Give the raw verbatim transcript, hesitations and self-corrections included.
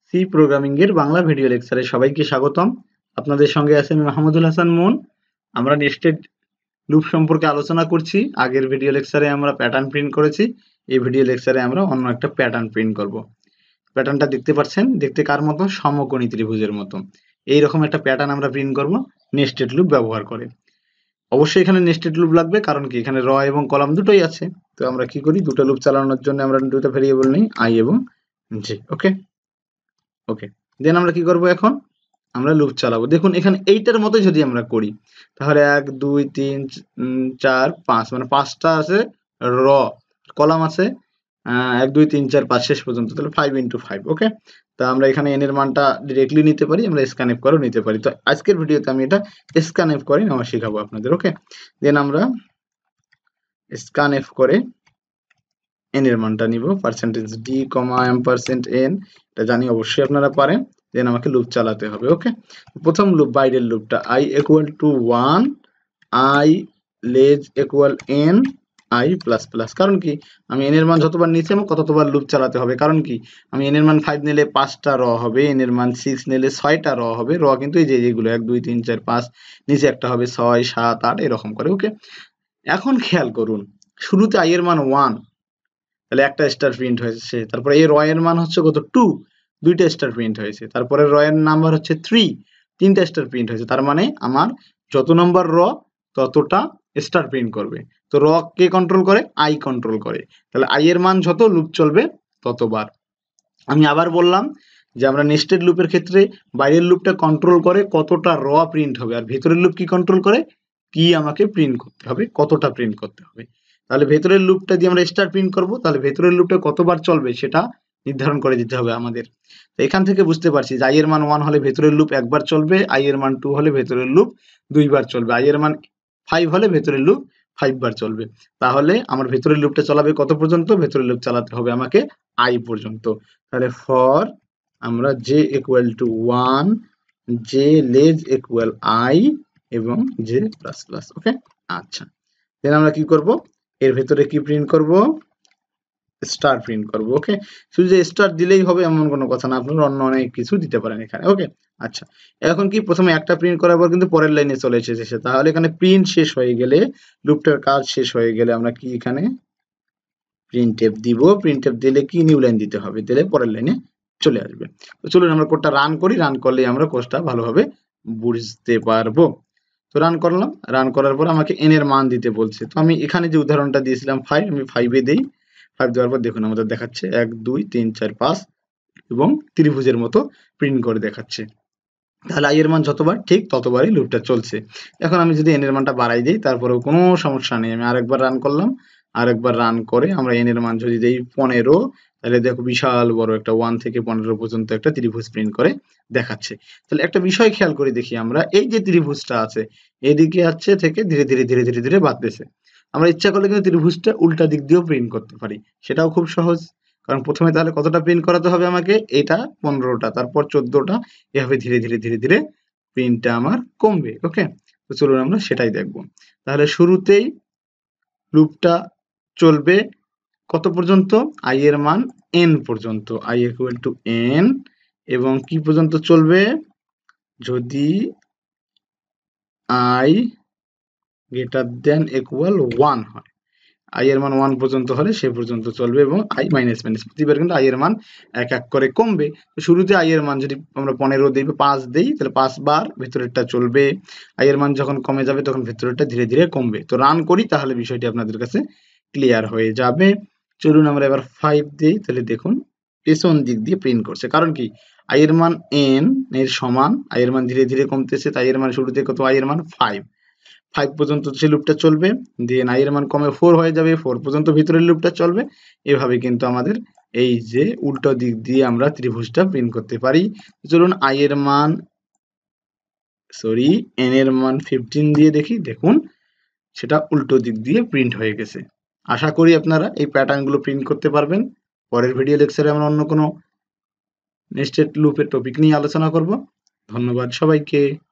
C programming এর Bangla video লেকচারে সবাইকে স্বাগতম। আপনাদের সঙ্গে আছে আমি মাহমুদুল হাসান মুন। আমরা নেস্টেড লুপ সম্পর্কে আলোচনা করছি। আগের ভিডিও লেকচারে আমরা প্যাটার্ন প্রিন্ট করেছি। এই ভিডিও লেকচারে আমরা অন্য একটা প্যাটার্ন প্রিন্ট করব। প্যাটার্নটা দেখতে পাচ্ছেন, দেখতে কার মতো? সমকোণী ত্রিভুজের মতো। এইরকম একটা প্যাটার্ন আমরা প্রিন্ট করব নেস্টেড লুপ ব্যবহার করে। অবশ্যই এখানে নেস্টেড লুপ লাগবে, কারণ কি এখানে র এবং কলাম দুটোই আছে। তো আমরা কি করি, দুটো লুপ চালানোর জন্য আমরা দুটো ভেরিয়েবল নিই, আই এবং জে। ওকে ওকে দেন আমরা কি করব, এখন আমরা লুপ চালাবো। দেখুন এখানে এইটার মতোই যদি আমরা করি, তাহলে এক দুই তিন চার পাঁচ, মানে পাঁচটা আছে র, কলাম আছে এক দুই তিন চার পাঁচ শেষ পর্যন্ত, তাহলে ফাইভ ইন্টু ফাইভ। ওকে, তা আমরা এখানে এন এর মানটা ডিরেক্টলি নিতে পারি, আমরা স্ক্যানএফ করেও নিতে পারি। তো আজকের ভিডিওতে আমি এটা স্ক্যানএফ করে নেওয়া শেখাবো আপনাদের। ওকে, দেন আমরা স্ক্যানএফ করে এন এর মানটা নিব, percentage d comma m percent n, এটা জানি অবশ্যই আপনারা পারেন। দেন আমাকে লুপ চালাতে হবে। ওকে, প্রথম লুপ বাইরের লুপটা i equal to one, i less equal n, i plus plus. কারণ কি আমি এন এর মান যতবার নিচে আমি ততবার লুপ চালাতে হবে। কারণ কি আমি এন এর মান ফাইভ নিলে পাঁচটা র হবে, এন এর মান সিক্স নিলে ছয়টা র হবে। র কিন্তু এই যে যেগুলো এক দুই তিন চার পাঁচ, নিচে একটা হবে ছয় সাত আট, এরকম করে। ওকে, এখন খেয়াল করুন, শুরুতে আই এর মান ওয়ান, তাহলে একটা স্টার প্রিন্ট হয়েছে। তারপরে এই র এর মান হচ্ছে কত? টু, দুইটা স্টার প্রিন্ট হয়েছে। তারপরে র এর নাম্বার হচ্ছে থ্রি, তিনটা স্টার প্রিন্ট হয়েছে। তার মানে আমার যত নম্বর র ততটা স্টার প্রিন্ট করবে। তো র কে কন্ট্রোল করে? আই কন্ট্রোল করে। তাহলে আই এর মান যত, লুপ চলবে ততবার। আমি আবার বললাম যে আমরা নেস্টেড লুপের ক্ষেত্রে বাইরের লুপটা কন্ট্রোল করে কতটা র প্রিন্ট হবে, আর ভেতরের লুপ কি কন্ট্রোল করে? কি আমাকে প্রিন্ট করতে হবে, কতটা প্রিন্ট করতে হবে। তাহলে ভেতরের লুপটা দিয়ে আমরা স্টার প্রিন্ট করব, তাহলে ভেতরের লুপটা কতবার চলবে সেটা নির্ধারণ করে দিতে হবে আমাদের। তো এখান থেকে বুঝতে পারছি যে আই এর মান ওয়ান হলে ভেতরের লুপ একবার চলবে, আই এর মান টু হলে ভেতরের লুপ দুইবার চলবে, আই এর মান ফাইভ হলে ভেতরের লুপ ফাইভ বার চলবে। তাহলে আমার ভেতরের লুপটা চালাবে কত পর্যন্ত? ভেতরের লুপ চালাতে হবে আমাকে আই পর্যন্ত। তাহলে ফর আমরা j equal to one, j less equal i এবং জে প্লাস প্লাস। ওকে, আচ্ছা, দেন আমরা কি করব, এর ভেতরে কি প্রিন্ট করব? স্টার প্রিন্ট করব। ওকে, শুধু যে স্টার দিলেই হবে এমন কোনো কথা না, আপনারা অন্য অনেক কিছু দিতে পারেন এখানে। ওকে, আচ্ছা, এখন কি প্রথমে একটা প্রিন্ট করার পর কিন্তু পরের লাইনে চলে এসেছে, তাহলে এখানে প্রিন্ট শেষ হয়ে গেলে, লুপটার কাজ শেষ হয়ে গেলে আমরা কি এখানে প্রিন্টএফ দিব। প্রিন্টএফ দিলে কি নিউ লাইন দিতে হবে, দিলে পরের লাইনে চলে আসবে। তো চলুন আমরা কোডটা রান করি, রান করলে আমরা কোডটা ভালোভাবে বুঝতে পারবো। তো রান করলাম, রান করার পর আমাকে এন এর মান দিতে বলছে। তো আমি এখানে যে উদাহরণটা দিয়েছিলাম ফাইভ, আমি ফাইভে দেই। ফাইভ দেওয়ার পর দেখুন আমাদের দেখাচ্ছে এক দুই তিন চার পাঁচ এবং ত্রিভুজের মতো প্রিন্ট করে দেখাচ্ছে। তাহলে আই এর মান যতবার ঠিক ততবারই লুপটা চলছে। এখন আমি যদি এন এর মানটা বাড়াই দিই, তারপরেও কোনো সমস্যা নেই। আমি আরেকবার রান করলাম, আরেকবার রান করে আমরা এন এর মান যদি দেই পনেরো, তাহলে দেখো বিশাল বড় একটা ওয়ান থেকে পনেরো পর্যন্ত একটা ত্রিভুজ প্রিন্ট করে দেখাচ্ছে। তাহলে একটা বিষয় খেয়াল করে দেখি আমরা, এই যে ত্রিভুজটা আছে এদিকে আছে থেকে ধীরে ধীরে ধীরে ধীরে ধীরে বাড়তেছে। আমরা ইচ্ছা করলে কিন্তু ত্রিভুজটা উল্টা দিক দিয়েও প্রিন্ট করতে পারি, সেটাও খুব সহজ। কারণ প্রথমে তাহলে কতটা প্রিন্ট করাতে হবে আমাকে? এটা পনেরোটা, তারপর চোদ্দটা, এভাবে ধীরে ধীরে ধীরে ধীরে প্রিন্টটা আমার কমবে। ওকে, তো চলুন আমরা সেটাই দেখব। তাহলে শুরুতেই লুপটা চলবে কত পর্যন্ত? আই এর মান এন পর্যন্ত, আই ইকুয়াল টু এন, এবং কি পর্যন্ত চলবে? যদি I greater than equal one হয়, আই এর মান ওয়ান পর্যন্ত হলে সে পর্যন্ত চলবে, এবং আই মাইনাস মাইনাস প্রতিবার কিন্তু আই এর মান এক এক করে কমবে। তো শুরুতে আই এর মান যদি আমরা পনেরো দিই, পাঁচ দিই, তাহলে পাঁচ বার ভেতরেরটা চলবে। আই এর মান যখন কমে যাবে তখন ভেতরেরটা ধীরে ধীরে কমবে। তো রান করি, তাহলে বিষয়টি আপনাদের কাছে ক্লিয়ার হয়ে যাবে। চলুন আমরা এবার ফাইভ দিই, তাহলে দেখুন পেছন দিক দিয়ে প্রিন্ট করছে। কারণ কি আই এর মান এন এর সমান, আই এর মান ধীরে ধীরে কমতেছে, তাই এর মান শুরুতে কত? আই এর মান ফাইভ, ফাইভ পর্যন্ত সেই লুপটা চলবে, দেন আই এর মান কমে ফোর হয়ে যাবে, ফোর পর্যন্ত ভিতরের লুপটা চলবে। এভাবে কিন্তু আমাদের এই যে উল্টো দিক দিয়ে আমরা ত্রিভুজটা প্রিন্ট করতে পারি। চলুন আই এর মান সরি এন এর মান ফিফটিন দিয়ে দেখি, দেখুন সেটা উল্টো দিক দিয়ে প্রিন্ট হয়ে গেছে। আশা করি আপনারা এই প্যাটার্নগুলো প্রিন্ট করতে পারবেন। পরের ভিডিও লেকচারে আমরা অন্য কোনো নেস্টেড লুপের টপিক নিয়ে আলোচনা করব। ধন্যবাদ সবাইকে।